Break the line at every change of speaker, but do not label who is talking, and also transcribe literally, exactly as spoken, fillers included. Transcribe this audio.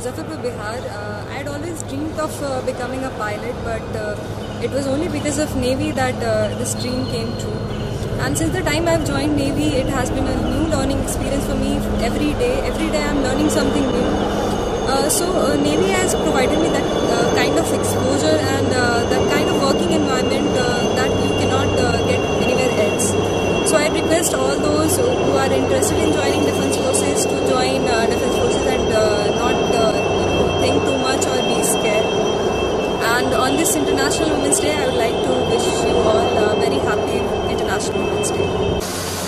Muzaffarpur, Bihar. Uh, I had always dreamed of uh, becoming a pilot, but uh, it was only because of Navy that uh, this dream came true. And since the time I've joined Navy, it has been a new learning experience for me every day. Every day I'm learning something new. Uh, so uh, Navy has provided me that uh, kind of exposure and uh, that kind of working environment uh, that you cannot uh, get anywhere else. So I request all those who are interested in joining Defence Forces to join uh, Defence Forces and uh, not uh, think too much or be scared. And on this International Women's Day, I would like to wish you all a very happy International Women's Day.